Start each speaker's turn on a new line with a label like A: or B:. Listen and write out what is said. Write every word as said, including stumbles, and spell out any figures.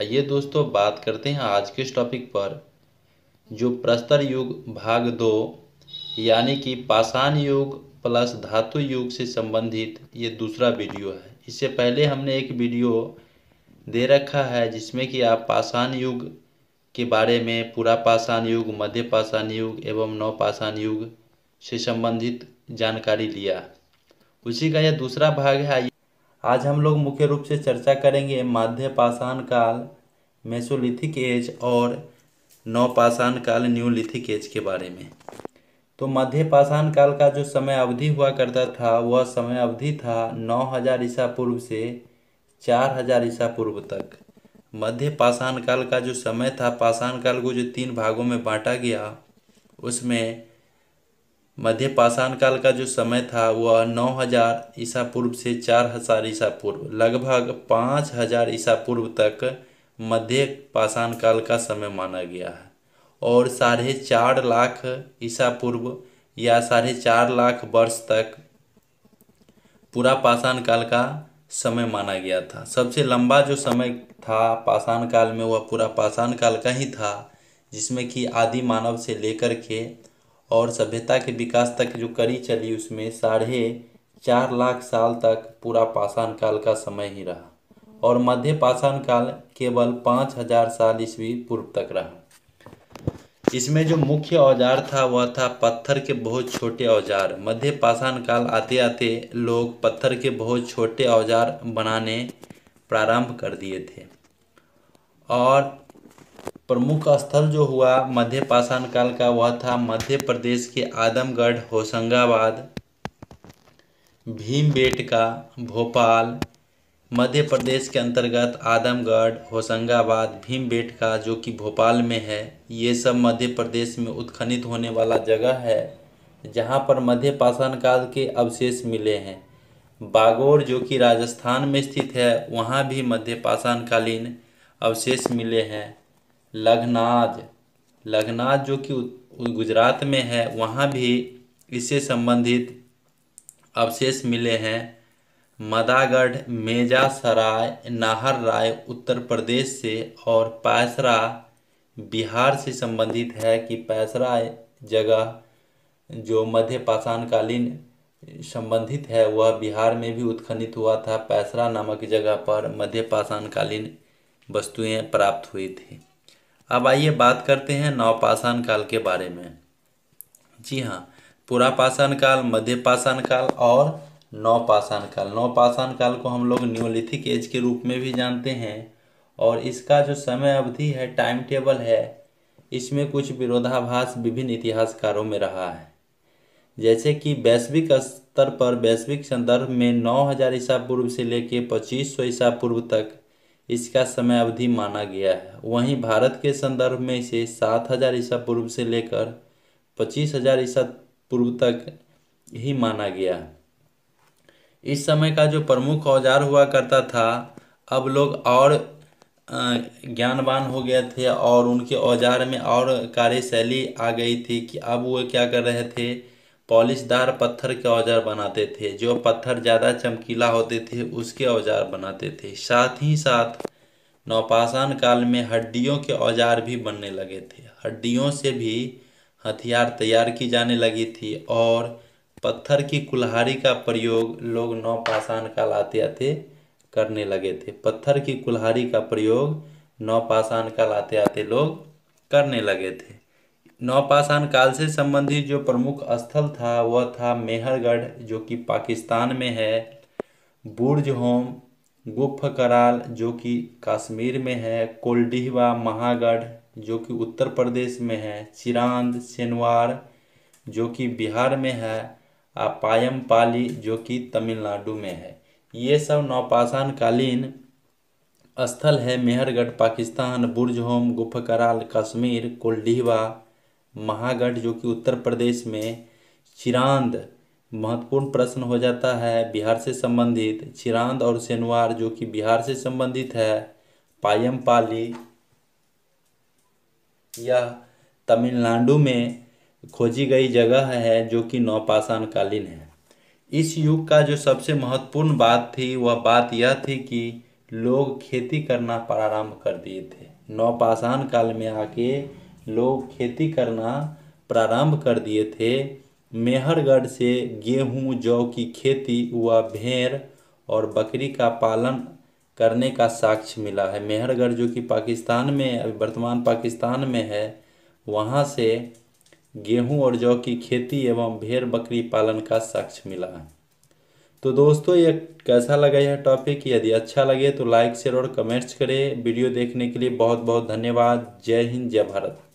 A: आइए दोस्तों बात करते हैं आज के इस टॉपिक पर, जो प्रस्तर युग भाग दो यानी कि पाषाण युग प्लस धातु युग से संबंधित ये दूसरा वीडियो है। इससे पहले हमने एक वीडियो दे रखा है जिसमें कि आप पाषाण युग के बारे में, पूरा पाषाण युग, मध्य पाषाण युग एवं नव पाषाण युग से संबंधित जानकारी लिया। उसी का यह दूसरा भाग है। आज हम लोग मुख्य रूप से चर्चा करेंगे मध्य पाषाण काल, मेसोलिथिक एज और नवपाषाण काल, न्यूलिथिक एज के बारे में। तो मध्य पाषाण काल का जो समय अवधि हुआ करता था वह समय अवधि था नौ हजार ईसा पूर्व से चार हजार ईसा पूर्व तक। मध्य पाषाण काल का जो समय था, पाषाण काल को जो तीन भागों में बांटा गया, उसमें मध्य पाषाण काल का जो समय था वह नौ हजार ईसा पूर्व से चार हजार ईसा पूर्व, लगभग पाँच हजार ईसा पूर्व तक मध्य पाषाण काल का समय माना गया है। और साढ़े चार लाख ईसा पूर्व या साढ़े चार लाख वर्ष तक पूरा पाषाण काल का समय माना गया था। सबसे लंबा जो समय था पाषाण काल में वह पूरा पाषाण काल का ही था, जिसमें कि आदि मानव से लेकर के और सभ्यता के विकास तक जो कड़ी चली उसमें साढ़े चार लाख साल तक पूरा पाषाण काल का समय ही रहा। और मध्य पाषाण काल केवल पाँच हजार साल ईस्वी पूर्व तक रहा। इसमें जो मुख्य औजार था वह था पत्थर के बहुत छोटे औजार। मध्य पाषाण काल आते आते लोग पत्थर के बहुत छोटे औजार बनाने प्रारंभ कर दिए थे। और प्रमुख स्थल जो हुआ मध्य पाषाण काल का वह था मध्य प्रदेश के आदमगढ़, होशंगाबाद, भीमबेटका, भोपाल। मध्य प्रदेश के अंतर्गत आदमगढ़, होशंगाबाद, भीमबेटका जो कि भोपाल में है, ये सब मध्य प्रदेश में उत्खनित होने वाला जगह है जहाँ पर मध्य पाषाण काल के अवशेष मिले हैं। बागोर जो कि राजस्थान में स्थित है, वहाँ भी मध्य पाषाण कालीन अवशेष मिले हैं। लखनाज लखनाज जो कि गुजरात में है, वहाँ भी इससे संबंधित अवशेष मिले हैं। मदागढ़, मेजासराय, नाहर राय उत्तर प्रदेश से और पैसरा बिहार से संबंधित है कि पैसरा जगह जो मध्य पाषाण कालीन संबंधित है वह बिहार में भी उत्खनित हुआ था। पैसरा नामक जगह पर मध्य पाषाण कालीन वस्तुएं प्राप्त हुई थी। अब आइए बात करते हैं नवपाषाण काल के बारे में। जी हाँ, पूरा पाषाण काल, मध्य पाषाण काल और नवपाषाण काल। नवपाषाण काल को हम लोग न्यूलिथिक एज के रूप में भी जानते हैं। और इसका जो समय अवधि है, टाइम टेबल है, इसमें कुछ विरोधाभास विभिन्न इतिहासकारों में रहा है। जैसे कि वैश्विक स्तर पर, वैश्विक संदर्भ में नौ हजार ईसा पूर्व से लेकर पच्चीस सौ ईसा पूर्व तक इसका समय अवधि माना गया है। वहीं भारत के संदर्भ में इसे सात हजार ईसा पूर्व से लेकर पच्चीस हजार ईसा पूर्व तक ही माना गया है। इस समय का जो प्रमुख औजार हुआ करता था, अब लोग और ज्ञानवान हो गए थे और उनके औजार में और कार्यशैली आ गई थी कि अब वो क्या कर रहे थे, पॉलिशदार पत्थर के औजार बनाते थे। जो पत्थर ज़्यादा चमकीला होते थे उसके औजार बनाते थे। साथ ही साथ नवपाषाण काल में हड्डियों के औजार भी बनने लगे थे। हड्डियों से भी हथियार तैयार की जाने लगी थी और पत्थर की कुल्हाड़ी का प्रयोग लोग नवपाषाण काल आते आते करने लगे थे। पत्थर की कुल्हाड़ी का प्रयोग नवपाषाण काल आते आते लोग करने लगे थे। नवपाषाण काल से संबंधित जो प्रमुख स्थल था वह था मेहरगढ़ जो कि पाकिस्तान में है, बुर्ज होम, गुफ कराल जो कि कश्मीर में है, कोल्डिहवा महागढ़ जो कि उत्तर प्रदेश में है, चिरांद सेनवार जो कि बिहार में है, अपायम पाली जो कि तमिलनाडु में है। ये सब नवपाषाण कालीन स्थल है। मेहरगढ़ पाकिस्तान, बुर्ज होम, गुफ कराल कश्मीर, कोल्डिहवा महागढ़ जो कि उत्तर प्रदेश में, चिरांद महत्वपूर्ण प्रश्न हो जाता है बिहार से संबंधित, चिरांद और सेनवार जो कि बिहार से संबंधित है, पायमपाली यह तमिलनाडु में खोजी गई जगह है जो कि नवपाषाण कालीन है। इस युग का जो सबसे महत्वपूर्ण बात थी वह बात यह थी कि लोग खेती करना प्रारंभ कर दिए थे। नवपाषाण काल में आके लोग खेती करना प्रारंभ कर दिए थे। मेहरगढ़ से गेहूं जौ की खेती व भेड़ और बकरी का पालन करने का साक्ष्य मिला है। मेहरगढ़ जो कि पाकिस्तान में, अभी वर्तमान पाकिस्तान में है, वहाँ से गेहूं और जौ की खेती एवं भेड़ बकरी पालन का साक्ष्य मिला है। तो दोस्तों, ये कैसा लगा यह टॉपिक? यदि अच्छा लगे तो लाइक शेयर और कमेंट्स करें। वीडियो देखने के लिए बहुत बहुत धन्यवाद। जय हिंद, जय भारत।